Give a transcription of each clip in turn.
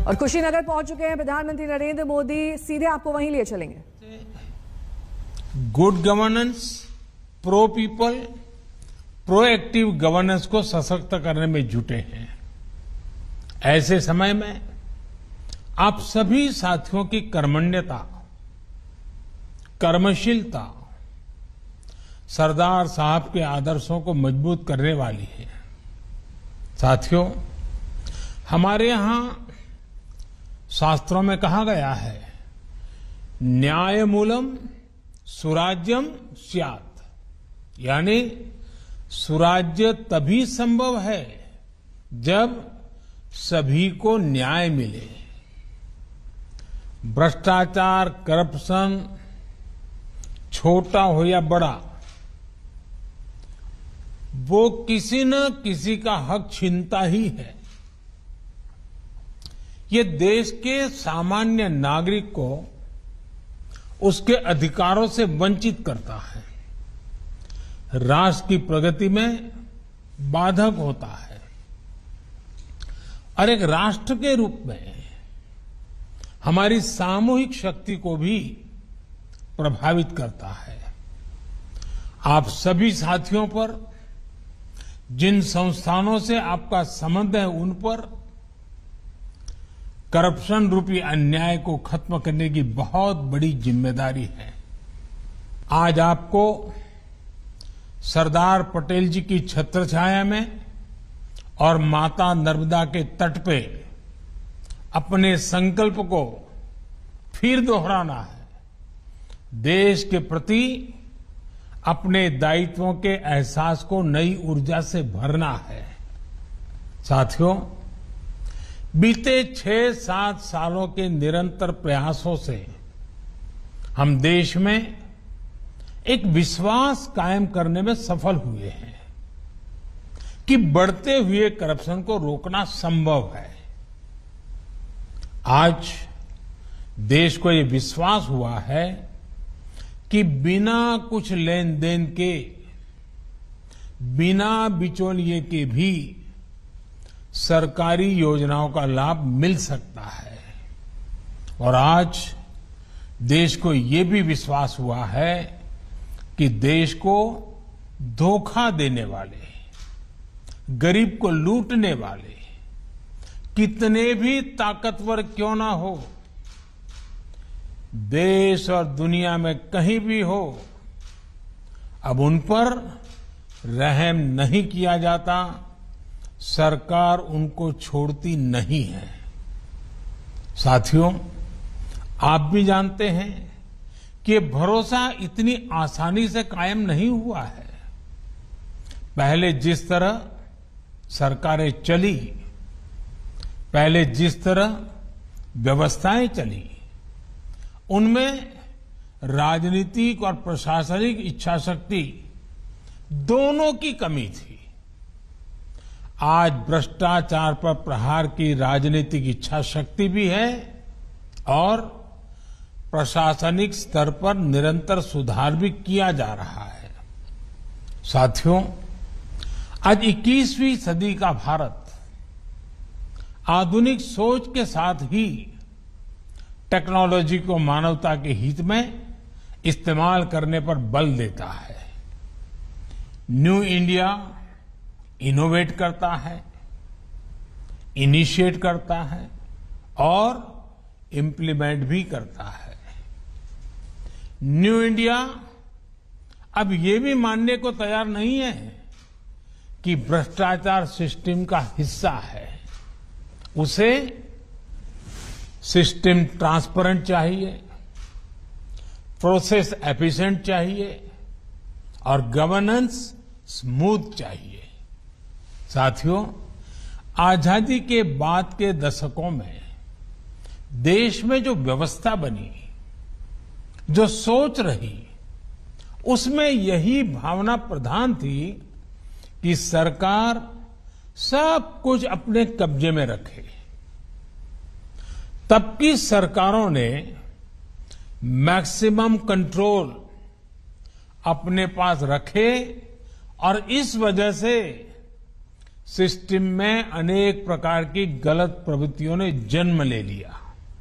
और कुशीनगर पहुंच चुके हैं प्रधानमंत्री नरेंद्र मोदी, सीधे आपको वहीं लिए चलेंगे। Good governance, pro people, proactive governance को सशक्त करने में जुटे हैं। ऐसे समय में आप सभी साथियों की कर्मण्यता, कर्मशीलता सरदार साहब के आदर्शों को मजबूत करने वाली है। साथियों, हमारे यहां शास्त्रों में कहा गया है, न्यायमूलम सुराज्यम स्यात्, यानी सुराज्य तभी संभव है जब सभी को न्याय मिले। भ्रष्टाचार, करप्शन, छोटा हो या बड़ा, वो किसी न किसी का हक छीनता ही है। ये देश के सामान्य नागरिक को उसके अधिकारों से वंचित करता है, राष्ट्र की प्रगति में बाधक होता है और एक राष्ट्र के रूप में हमारी सामूहिक शक्ति को भी प्रभावित करता है। आप सभी साथियों पर, जिन संस्थानों से आपका संबंध है, उन पर करप्शन रूपी अन्याय को खत्म करने की बहुत बड़ी जिम्मेदारी है। आज आपको सरदार पटेल जी की छत्रछाया में और माता नर्मदा के तट पे अपने संकल्प को फिर दोहराना है। देश के प्रति अपने दायित्वों के एहसास को नई ऊर्जा से भरना है। साथियों, बीते 6-7 सालों के निरंतर प्रयासों से हम देश में एक विश्वास कायम करने में सफल हुए हैं कि बढ़ते हुए करप्शन को रोकना संभव है। आज देश को ये विश्वास हुआ है कि बिना कुछ लेन देन के, बिना बिचौलिए के भी सरकारी योजनाओं का लाभ मिल सकता है। और आज देश को ये भी विश्वास हुआ है कि देश को धोखा देने वाले, गरीब को लूटने वाले कितने भी ताकतवर क्यों ना हो, देश और दुनिया में कहीं भी हो, अब उन पर रहम नहीं किया जाता। सरकार उनको छोड़ती नहीं है। साथियों, आप भी जानते हैं कि भरोसा इतनी आसानी से कायम नहीं हुआ है। पहले जिस तरह सरकारें चली, पहले जिस तरह व्यवस्थाएं चली, उनमें राजनीतिक और प्रशासनिक इच्छाशक्ति दोनों की कमी थी। आज भ्रष्टाचार पर प्रहार की राजनीतिक इच्छा शक्ति भी है और प्रशासनिक स्तर पर निरंतर सुधार भी किया जा रहा है। साथियों, आज 21वीं सदी का भारत आधुनिक सोच के साथ ही टेक्नोलॉजी को मानवता के हित में इस्तेमाल करने पर बल देता है। न्यू इंडिया इनोवेट करता है, इनिशिएट करता है और इम्प्लीमेंट भी करता है। न्यू इंडिया अब ये भी मानने को तैयार नहीं है कि भ्रष्टाचार सिस्टम का हिस्सा है। उसे सिस्टम ट्रांसपेरेंट चाहिए, प्रोसेस एफिशिएंट चाहिए और गवर्नेंस स्मूथ चाहिए। साथियों, आजादी के बाद के दशकों में देश में जो व्यवस्था बनी, जो सोच रही, उसमें यही भावना प्रधान थी कि सरकार सब कुछ अपने कब्जे में रखे। तब की सरकारों ने मैक्सिमम कंट्रोल अपने पास रखे और इस वजह से सिस्टम में अनेक प्रकार की गलत प्रवृत्तियों ने जन्म ले लिया।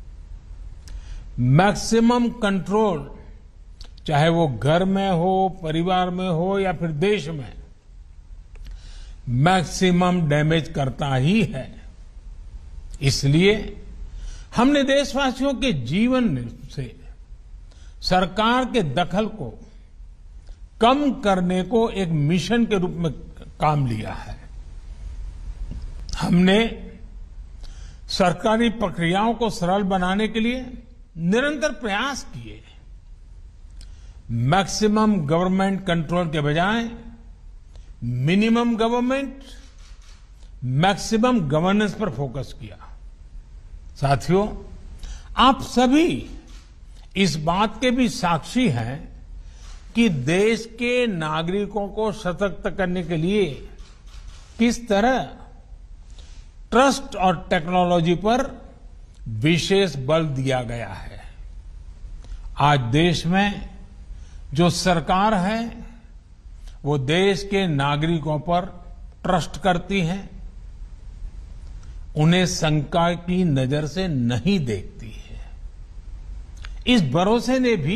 मैक्सिमम कंट्रोल, चाहे वो घर में हो, परिवार में हो या फिर देश में, मैक्सिमम डैमेज करता ही है। इसलिए हमने देशवासियों के जीवन से सरकार के दखल को कम करने को एक मिशन के रूप में काम लिया है। हमने सरकारी प्रक्रियाओं को सरल बनाने के लिए निरंतर प्रयास किए। मैक्सिमम गवर्नमेंट कंट्रोल के बजाय मिनिमम गवर्नमेंट, मैक्सिमम गवर्नेंस पर फोकस किया। साथियों, आप सभी इस बात के भी साक्षी हैं कि देश के नागरिकों को सशक्त करने के लिए किस तरह ट्रस्ट और टेक्नोलॉजी पर विशेष बल दिया गया है। आज देश में जो सरकार है वो देश के नागरिकों पर ट्रस्ट करती है, उन्हें शंका की नजर से नहीं देखती है। इस भरोसे ने भी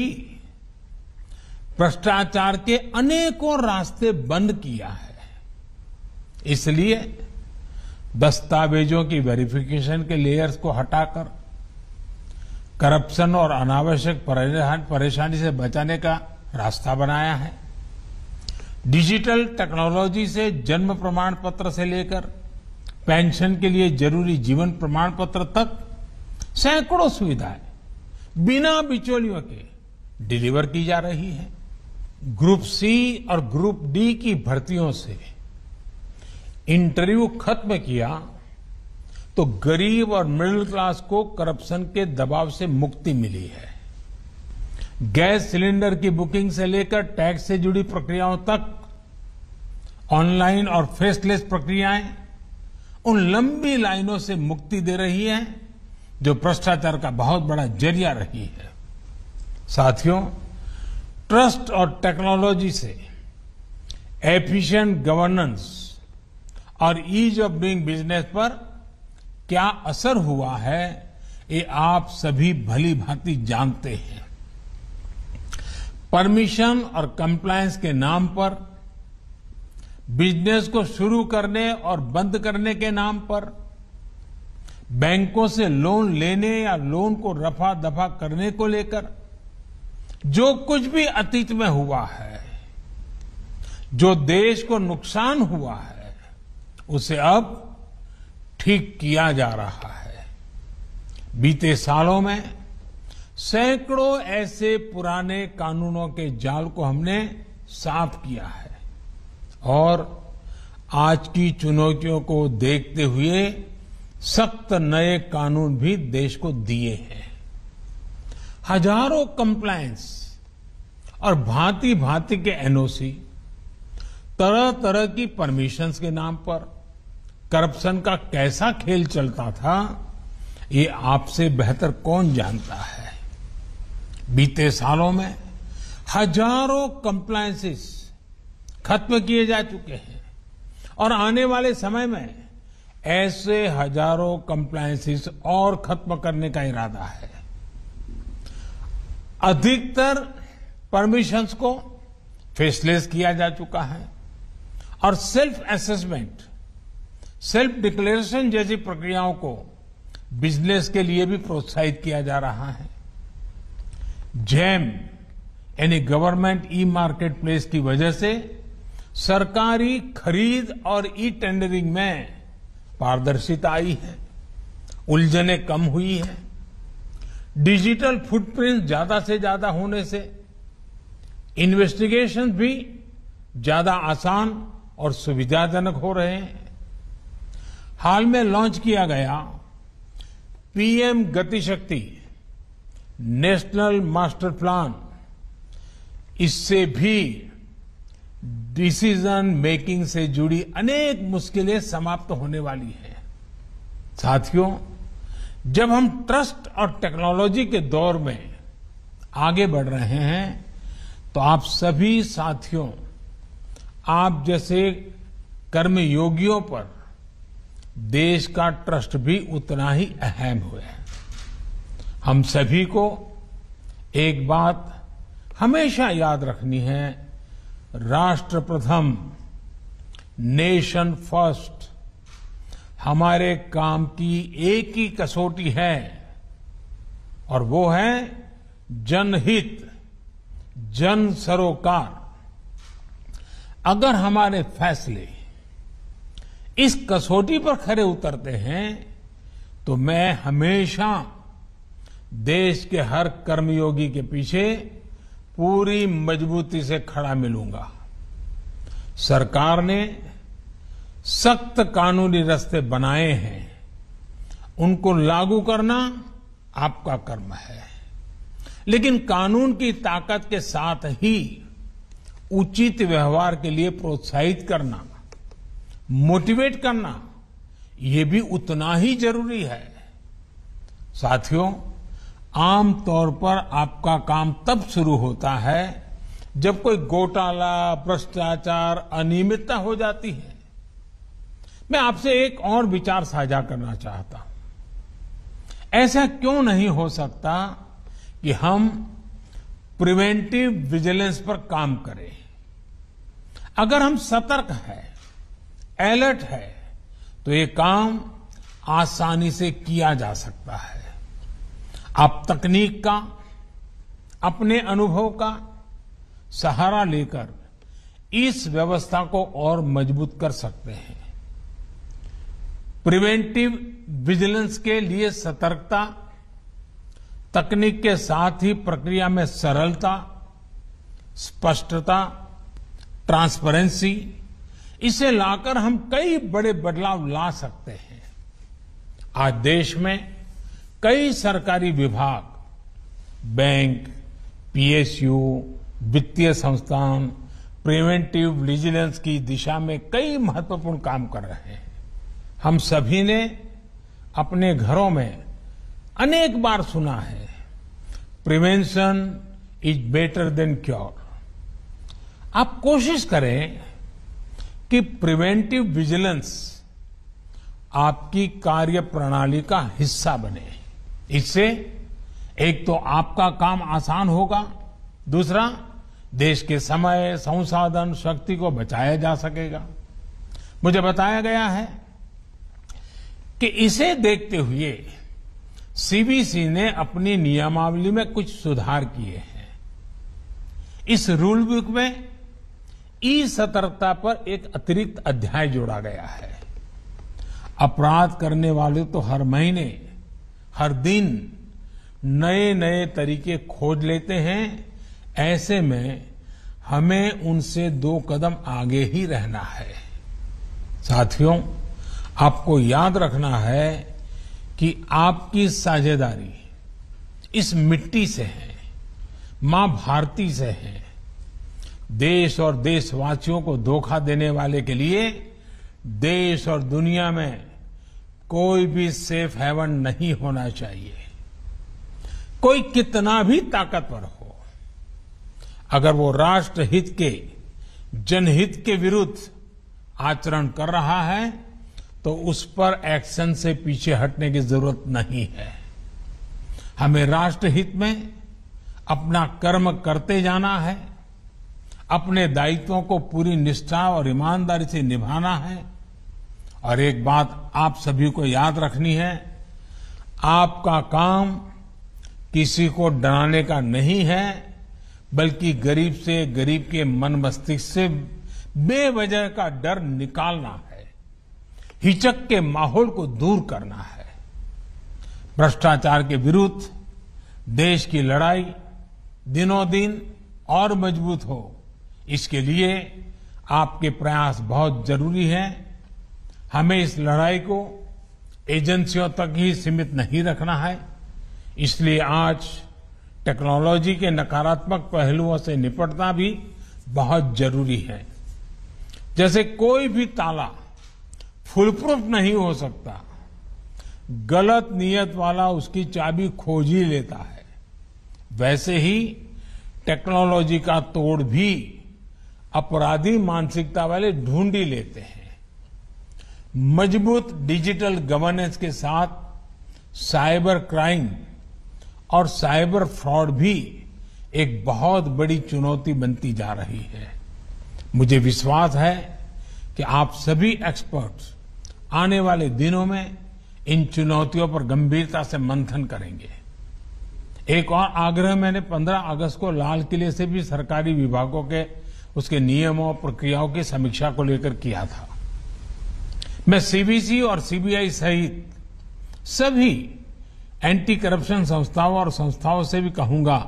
भ्रष्टाचार के अनेकों रास्ते बंद किया है। इसलिए दस्तावेजों की वेरिफिकेशन के लेयर्स को हटाकर करप्शन और अनावश्यक परेशानी से बचाने का रास्ता बनाया है। डिजिटल टेक्नोलॉजी से जन्म प्रमाण पत्र से लेकर पेंशन के लिए जरूरी जीवन प्रमाण पत्र तक सैकड़ों सुविधाएं बिना बिचौलियों के डिलीवर की जा रही है। ग्रुप सी और ग्रुप डी की भर्तियों से इंटरव्यू खत्म किया तो गरीब और मिडिल क्लास को करप्शन के दबाव से मुक्ति मिली है। गैस सिलेंडर की बुकिंग से लेकर टैक्स से जुड़ी प्रक्रियाओं तक ऑनलाइन और फेसलेस प्रक्रियाएं उन लंबी लाइनों से मुक्ति दे रही है जो भ्रष्टाचार का बहुत बड़ा जरिया रही है। साथियों, ट्रस्ट और टेक्नोलॉजी से एफिशिएंट गवर्नेंस और ईज ऑफ डूइंग बिजनेस पर क्या असर हुआ है, ये आप सभी भली भांति जानते हैं। परमिशन और कंप्लायंस के नाम पर, बिजनेस को शुरू करने और बंद करने के नाम पर, बैंकों से लोन लेने या लोन को रफा दफा करने को लेकर जो कुछ भी अतीत में हुआ है, जो देश को नुकसान हुआ है, उसे अब ठीक किया जा रहा है। बीते सालों में सैकड़ों ऐसे पुराने कानूनों के जाल को हमने साफ किया है और आज की चुनौतियों को देखते हुए सख्त नए कानून भी देश को दिए हैं। हजारों कंप्लायंस और भांति भांति के एनओसी, तरह तरह की परमिशंस के नाम पर करप्शन का कैसा खेल चलता था, ये आपसे बेहतर कौन जानता है। बीते सालों में हजारों कंप्लायंसेस खत्म किए जा चुके हैं और आने वाले समय में ऐसे हजारों कंप्लायंसेस और खत्म करने का इरादा है। अधिकतर परमिशंस को फेसलेस किया जा चुका है और सेल्फ असेसमेंट, सेल्फ डिक्लेरेशन जैसी प्रक्रियाओं को बिजनेस के लिए भी प्रोत्साहित किया जा रहा है। जैम यानी गवर्नमेंट ई मार्केट प्लेस की वजह से सरकारी खरीद और ई टेंडरिंग में पारदर्शिता आई है, उलझनें कम हुई है। डिजिटल फुटप्रिंट ज्यादा से ज्यादा होने से इन्वेस्टिगेशन भी ज्यादा आसान और सुविधाजनक हो रहे हैं। हाल में लॉन्च किया गया PM Gatishakti national master plan, इससे भी डिसीजन मेकिंग से जुड़ी अनेक मुश्किलें समाप्त होने वाली हैं। साथियों, जब हम ट्रस्ट और टेक्नोलॉजी के दौर में आगे बढ़ रहे हैं तो आप सभी साथियों, आप जैसे कर्मयोगियों पर देश का ट्रस्ट भी उतना ही अहम है। हम सभी को एक बात हमेशा याद रखनी है, राष्ट्र प्रथम, नेशन फर्स्ट हमारे काम की एक ही कसौटी है और वो है जनहित, जन सरोकार। अगर हमारे फैसले इस कसौटी पर खरे उतरते हैं तो मैं हमेशा देश के हर कर्मयोगी के पीछे पूरी मजबूती से खड़ा मिलूंगा। सरकार ने सख्त कानूनी रास्ते बनाए हैं, उनको लागू करना आपका कर्म है, लेकिन कानून की ताकत के साथ ही उचित व्यवहार के लिए प्रोत्साहित करना, मोटिवेट करना, ये भी उतना ही जरूरी है। साथियों, आमतौर पर आपका काम तब शुरू होता है जब कोई घोटाला, भ्रष्टाचार, अनियमितता हो जाती है। मैं आपसे एक और विचार साझा करना चाहता हूं। ऐसा क्यों नहीं हो सकता कि हम प्रिवेंटिव विजिलेंस पर काम करें? अगर हम सतर्क हैं, अलर्ट है, तो ये काम आसानी से किया जा सकता है। आप तकनीक का, अपने अनुभव का सहारा लेकर इस व्यवस्था को और मजबूत कर सकते हैं। प्रिवेंटिव विजिलेंस के लिए सतर्कता, तकनीक के साथ ही प्रक्रिया में सरलता, स्पष्टता, ट्रांसपेरेंसी, इसे लाकर हम कई बड़े बदलाव ला सकते हैं। आज देश में कई सरकारी विभाग, बैंक, पीएसयू, वित्तीय संस्थान प्रिवेंटिव विजिलेंस की दिशा में कई महत्वपूर्ण काम कर रहे हैं। हम सभी ने अपने घरों में अनेक बार सुना है, prevention is better than cure. आप कोशिश करें कि प्रिवेंटिव विजिलेंस आपकी कार्य प्रणाली का हिस्सा बने। इससे एक तो आपका काम आसान होगा, दूसरा देश के समय, संसाधन, शक्ति को बचाया जा सकेगा। मुझे बताया गया है कि इसे देखते हुए सीबीसी ने अपनी नियमावली में कुछ सुधार किए हैं। इस रूल बुक में ई सतर्कता पर एक अतिरिक्त अध्याय जोड़ा गया है। अपराध करने वाले तो हर महीने, हर दिन नए नए तरीके खोज लेते हैं। ऐसे में हमें उनसे 2 कदम आगे ही रहना है। साथियों, आपको याद रखना है कि आपकी साझेदारी इस मिट्टी से है, मां भारती से है। देश और देशवासियों को धोखा देने वाले के लिए देश और दुनिया में कोई भी सेफ हेवन नहीं होना चाहिए। कोई कितना भी ताकतवर हो, अगर वो राष्ट्र हित के, जनहित के विरुद्ध आचरण कर रहा है तो उस पर एक्शन से पीछे हटने की जरूरत नहीं है। हमें राष्ट्र हित में अपना कर्म करते जाना है, अपने दायित्वों को पूरी निष्ठा और ईमानदारी से निभाना है। और एक बात आप सभी को याद रखनी है, आपका काम किसी को डराने का नहीं है, बल्कि गरीब से, गरीब के मन मस्तिष्क से बेवजह का डर निकालना है, हिचक के माहौल को दूर करना है। भ्रष्टाचार के विरुद्ध देश की लड़ाई दिनों दिन और मजबूत हो, इसके लिए आपके प्रयास बहुत जरूरी हैं। हमें इस लड़ाई को एजेंसियों तक ही सीमित नहीं रखना है। इसलिए आज टेक्नोलॉजी के नकारात्मक पहलुओं से निपटना भी बहुत जरूरी है। जैसे कोई भी ताला फुलप्रूफ नहीं हो सकता, गलत नीयत वाला उसकी चाबी खोज ही लेता है, वैसे ही टेक्नोलॉजी का तोड़ भी अपराधी मानसिकता वाले ढूंढ ही लेते हैं। मजबूत डिजिटल गवर्नेंस के साथ साइबर क्राइम और साइबर फ्रॉड भी एक बहुत बड़ी चुनौती बनती जा रही है। मुझे विश्वास है कि आप सभी एक्सपर्ट्स आने वाले दिनों में इन चुनौतियों पर गंभीरता से मंथन करेंगे। एक और आग्रह मैंने 15 अगस्त को लाल किले से भी सरकारी विभागों के उसके नियमों और प्रक्रियाओं की समीक्षा को लेकर किया था। मैं सीवीसी और सीबीआई सहित सभी एंटी करप्शन संस्थाओं और संस्थाओं से भी कहूंगा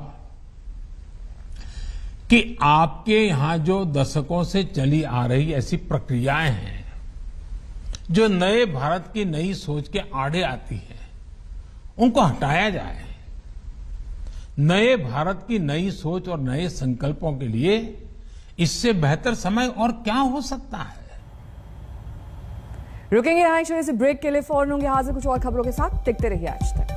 कि आपके यहां जो दशकों से चली आ रही ऐसी प्रक्रियाएं हैं जो नए भारत की नई सोच के आड़े आती है, उनको हटाया जाए। नए भारत की नई सोच और नए संकल्पों के लिए इससे बेहतर समय और क्या हो सकता है। रुकेंगे यहाँ से ब्रेक के लिए, फौरन होंगे हाजिर कुछ और खबरों के साथ। देखते रहिए आज तक।